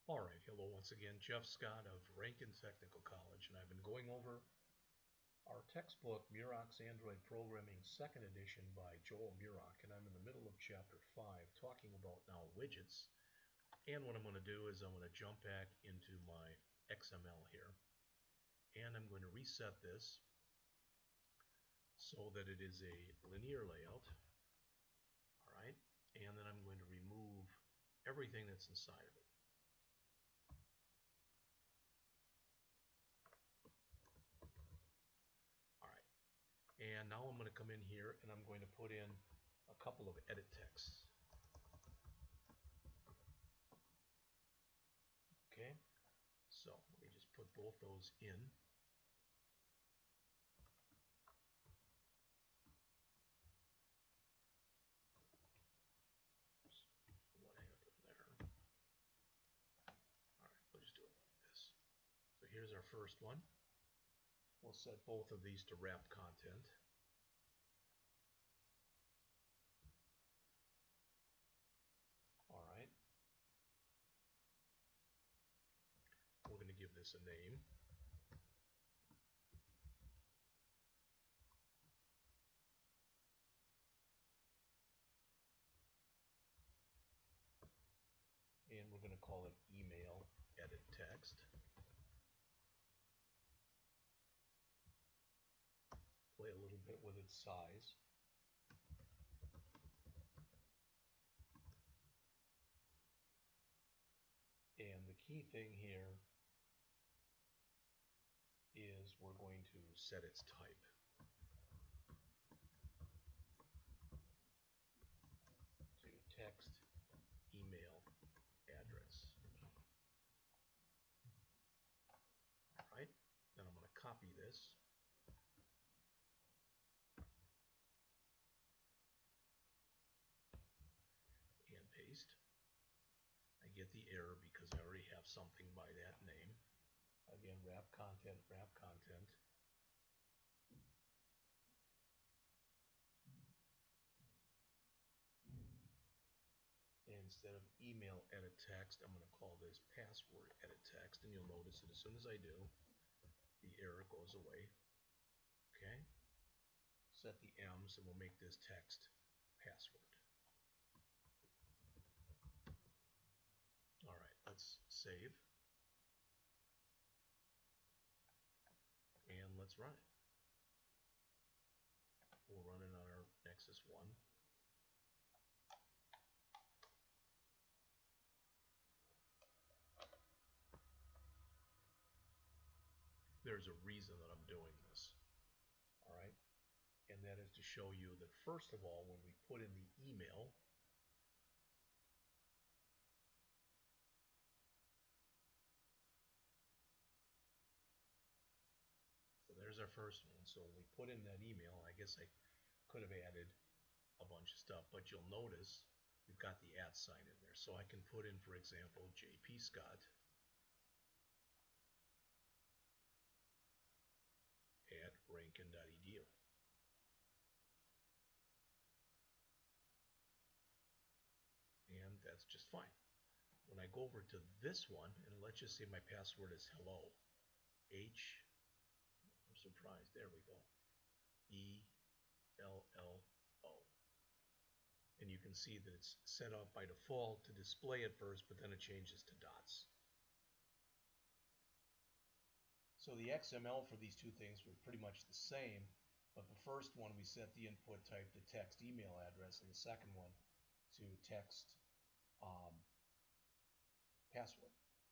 All right, hello once again, Jeff Scott of Rankin Technical College, and I've been going over our textbook, Murock's Android Programming, second edition by Joel Murock, and I'm in the middle of chapter 5, talking about now widgets. And what I'm going to do is I'm going to jump back into my XML here, and I'm going to reset this so that it is a linear layout, all right, and then I'm going to remove everything that's inside of it. All right. And now I'm going to come in here and I'm going to put in a couple of edit texts. Okay, so let me just put both those in. Oops, what happened there? All right, we'll just do it like this. So here's our first one. We'll set both of these to wrapped content. All right. We're going to give this a name. And we're going to call it email edit text. Play a little bit with its size. And the key thing here is we're going to set its type. To text email address. All right, then I'm going to copy this and paste. I get the error because I already have something by that name. Again, wrap content, wrap content. Instead of email edit text, I'm going to call this password edit text, and you'll notice that as soon as I do, the error goes away. Okay, set the M's and we'll make this text password. All right, let's save and let's run it. We'll run it on our Nexus 1. There's a reason that I'm doing this. All right, and that is to show you that first of all, when we put in the email, so there's our first one. So when we put in that email, I guess I could have added a bunch of stuff, but you'll notice we've got the @ sign in there. So I can put in, for example, JP Scott at rankin.edu. And that's just fine. When I go over to this one, and let's just say my password is hello, I'm surprised, there we go, ELLO. And you can see that it's set up by default to display at first, but then it changes to dots. So the XML for these two things were pretty much the same, but the first one we set the input type to text email address, and the second one to text password.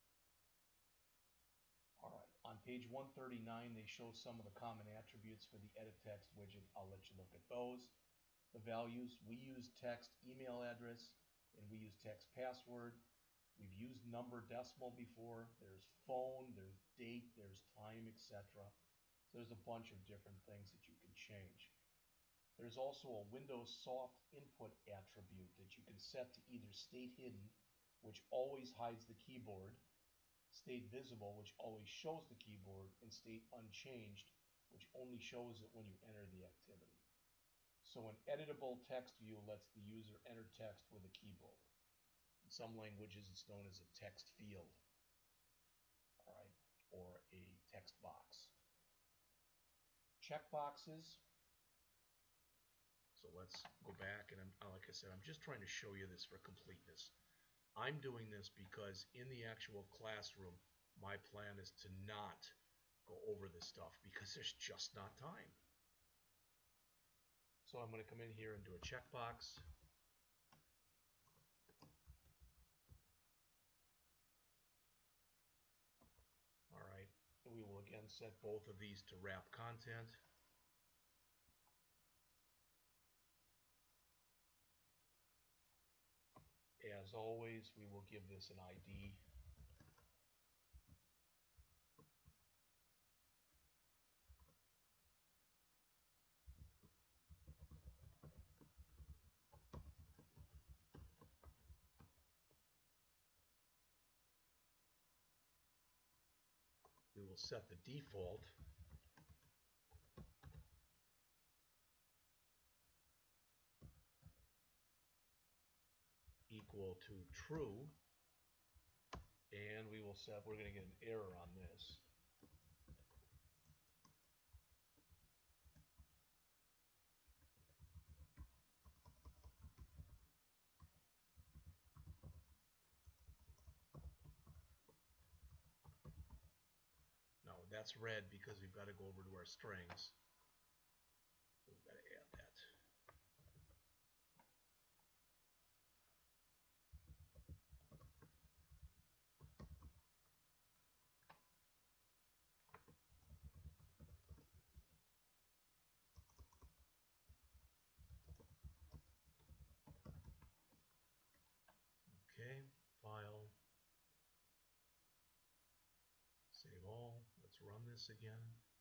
All right, on page 139, they show some of the common attributes for the edit text widget. I'll let you look at those. The values, we use text email address, and we use text password. We've used number decimal before. There's phone, there's date, there's time, etc. So there's a bunch of different things that you can change. There's also a Windows Soft Input attribute that you can set to either state hidden, which always hides the keyboard, state visible, which always shows the keyboard, and state unchanged, which only shows it when you enter the activity. So an editable text view lets the user enter text with a keyboard. In some languages, it's known as a text field. all right, or a text box. Checkboxes. So let's go back, and like I said, I'm just trying to show you this for completeness. I'm doing this because in the actual classroom, my plan is to not go over this stuff because there's just not time. So I'm going to come in here and do a checkbox. All right, and we will again set both of these to wrap content. As always, we will give this an ID. We will set the default equal to true, and we will set, we're going to get an error on this. No, that's red because we've got to go over to our strings. We've got to add that. Okay, file, save all. Let's run this again.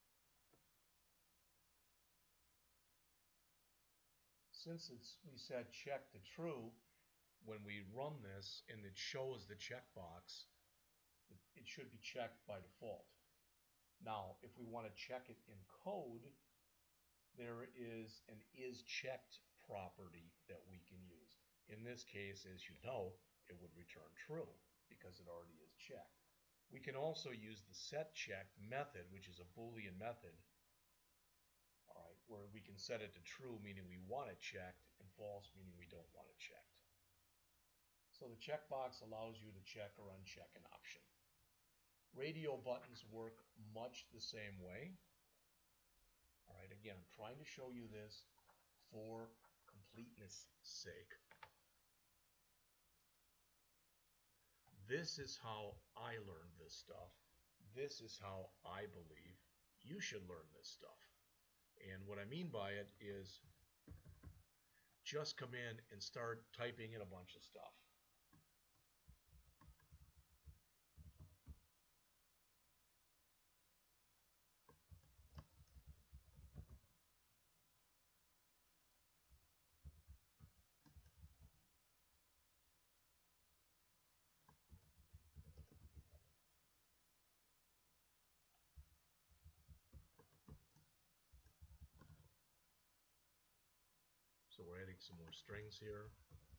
Since we set check to true, when we run this and it shows the checkbox, it should be checked by default. Now, if we want to check it in code, there is an isChecked property that we can use. In this case, as you know, it would return true because it already is checked. We can also use the setChecked method, which is a Boolean method, all right, where we can set it to true, meaning we want it checked, and false, meaning we don't want it checked. So the checkbox allows you to check or uncheck an option. Radio buttons work much the same way. All right, again, I'm trying to show you this for completeness sake. This is how I learned this stuff. This is how I believe you should learn this stuff. And what I mean by it is just come in and start typing in a bunch of stuff. So we're adding some more strings here.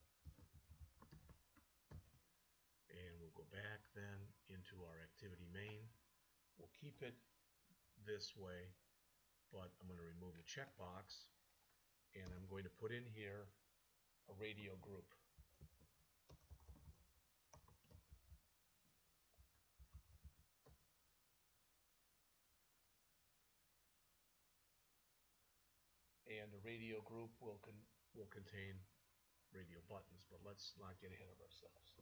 And we'll go back then into our activity main. We'll keep it this way, but I'm going to remove the checkbox, and I'm going to put in here a radio group. And a radio group will contain radio buttons, but let's not get ahead of ourselves.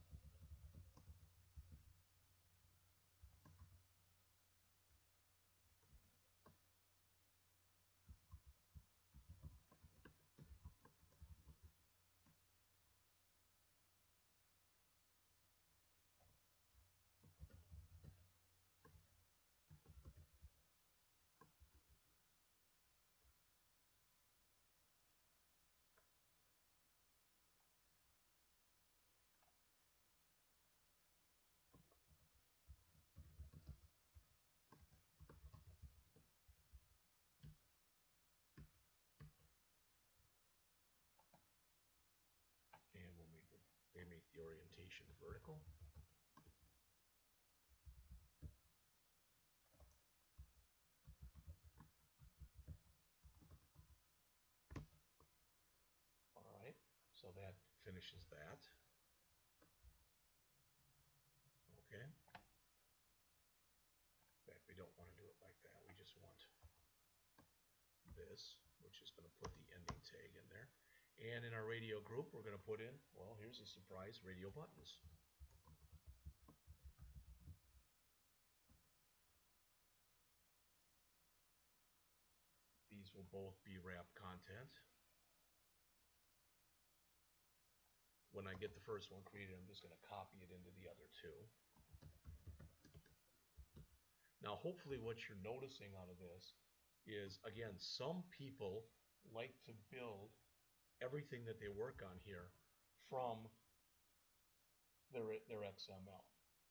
And they make the orientation vertical. finishes that. Okay. In fact, we don't want to do it like that. We just want this, which is going to put the ending tag in there. And in our radio group, we're going to put in, well, here's a surprise, radio buttons. These will both be wrap content. When I get the first one created, I'm just going to copy it into the other two. Now, hopefully what you're noticing out of this is, again, some people like to build everything that they work on here from their XML.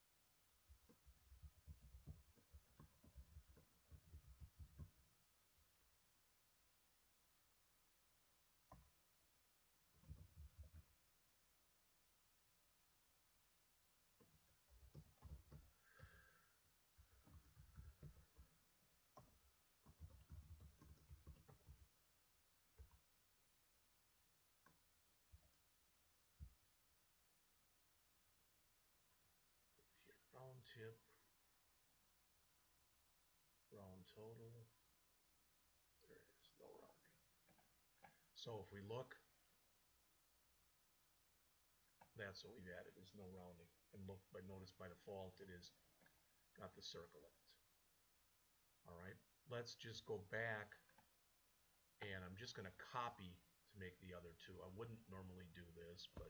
Here, round tip, round total. There it is, no rounding. So if we look, that's what we've added, is no rounding. And look, but notice by default it is got the circle in it. All right, let's just go back, and I'm just going to copy to make the other two. I wouldn't normally do this, but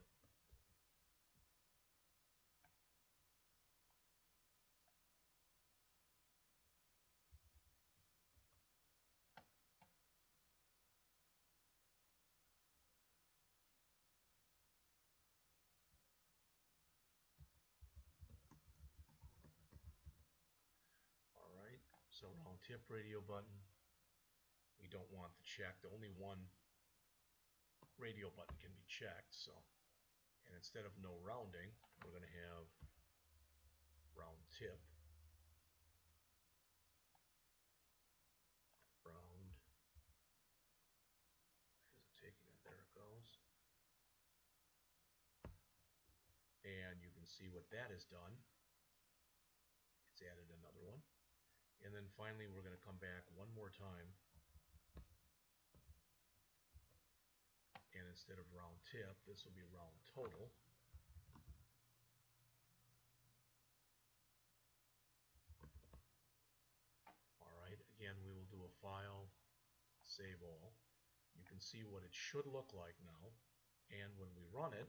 all right. So round tip radio button. We don't want the checked. Only one radio button can be checked. So, and instead of no rounding, we're going to have round tip. Round. Is it taking it? There it goes. And you can see what that has done. It's added another one. And then finally, we're going to come back one more time. And instead of round tip, this will be round total. All right, again, we will do a file, save all. You can see what it should look like now. And when we run it,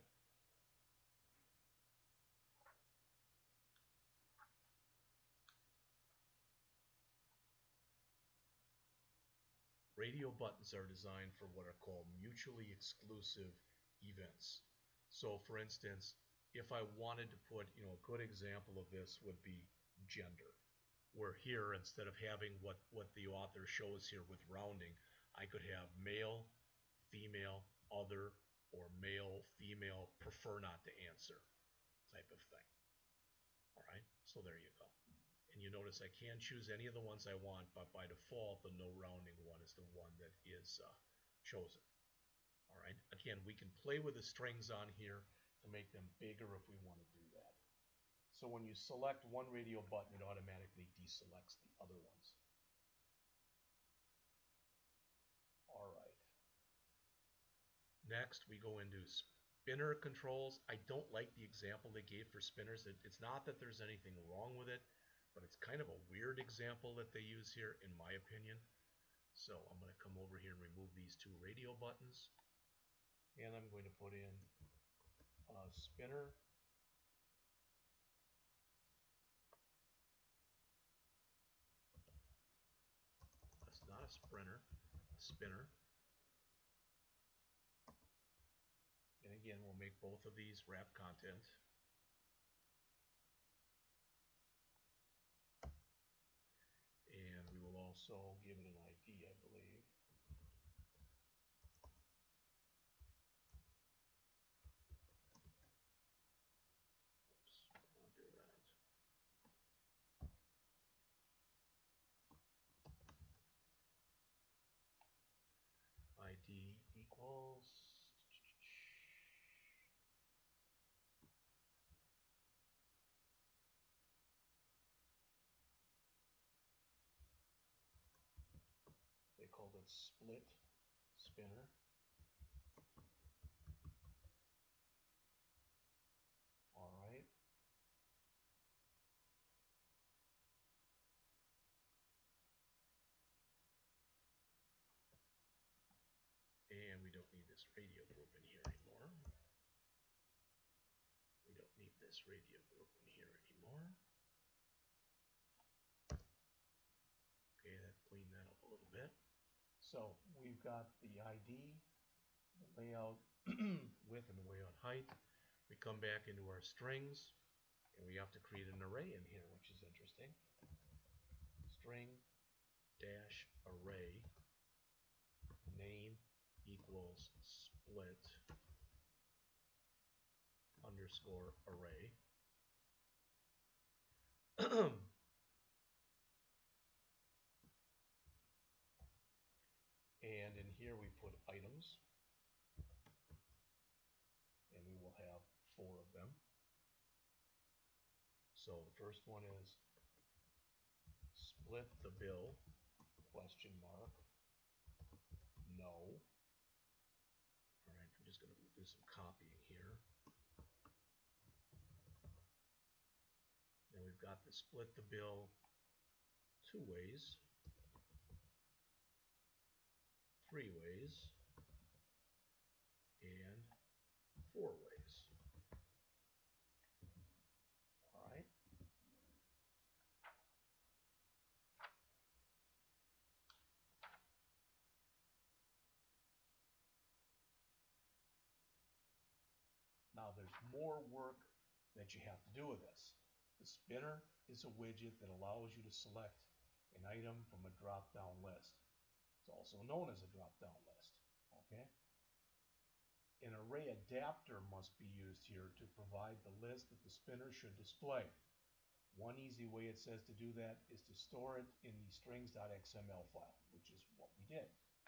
radio buttons are designed for what are called mutually exclusive events. So for instance, if I wanted to put, a good example of this would be gender, where here, instead of having what the author shows here with rounding, I could have male, female, other, or male, female, prefer not to answer type of thing. All right, so there you go. And you notice I can choose any of the ones I want, but by default, the no rounding one is the one that is chosen. All right, again, we can play with the strings on here to make them bigger if we want to do that. So when you select one radio button, it automatically deselects the other ones. All right. Next, we go into spinner controls. I don't like the example they gave for spinners. It's not that there's anything wrong with it, but it's kind of a weird example that they use here, in my opinion. So I'm going to come over here and remove these two radio buttons. And I'm going to put in a spinner. That's not a sprinter, a spinner. And again, we'll make both of these wrap content. And we will also give it an ID, I believe. Oops, I'll do that. ID equals called it split spinner. All right. And we don't need this radio group in here anymore. We don't need this radio group in here anymore. Okay, that cleaned that up a little bit. So we've got the ID, the layout, width and the layout height. We come back into our strings, and we have to create an array in here, which is interesting. String dash array name equals split underscore array. And in here we put items, and we will have 4 of them. So the first one is split the bill, question mark, no. All right, I'm just going to do some copying here. Then we've got the split the bill 2 ways, 3 ways, and 4 ways. All right. Now there's more work that you have to do with this. The spinner is a widget that allows you to select an item from a drop-down list. It's also known as a drop-down list. Okay? An array adapter must be used here to provide the list that the spinner should display. One easy way it says to do that is to store it in the strings.xml file, which is what we did.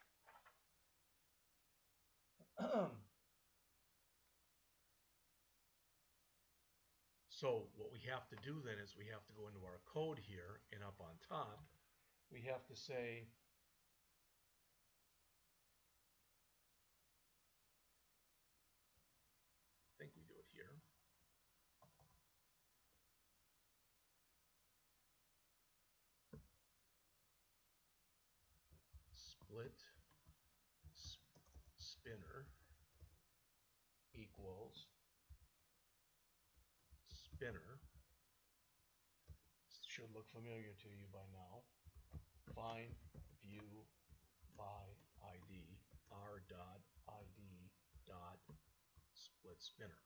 So what we have to do then is we have to go into our code here, and up on top we have to say I think we do it here. Split spinner equals spinner. This should look familiar to you by now. Find view by ID r.id dot split spinner.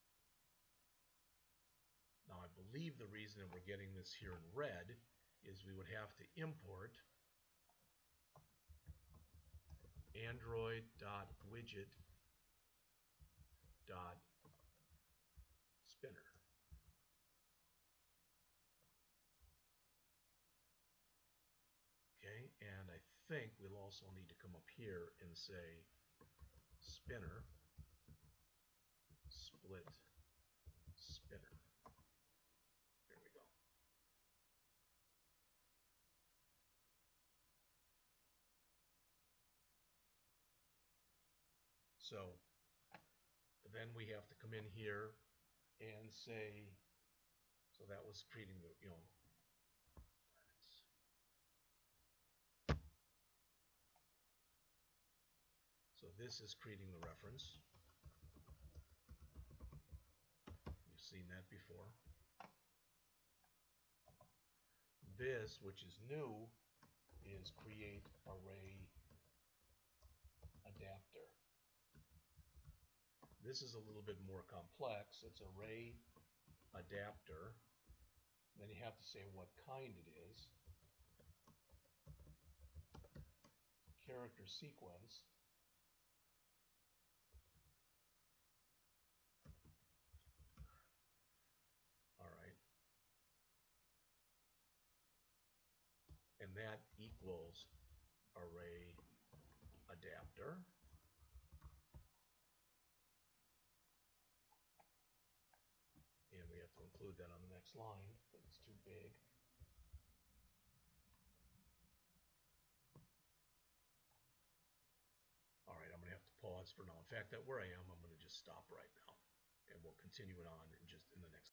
Now I believe the reason that we're getting this here in red is we would have to import android.widget.spinner. Okay, and I think we'll also need to come up here and say spinner split spinner. There we go. So then we have to come in here and say, so that was creating the, so this is creating the reference. You've seen that before. This, which is new, is create array adapter. This is a little bit more complex. It's array adapter. Then you have to say what kind it is. Character sequence. All right. And that equals array adapter. And we have to include that on the next line because it's too big. pause for now. In fact, that where I am, I'm going to just stop right now, and we'll continue it on in the next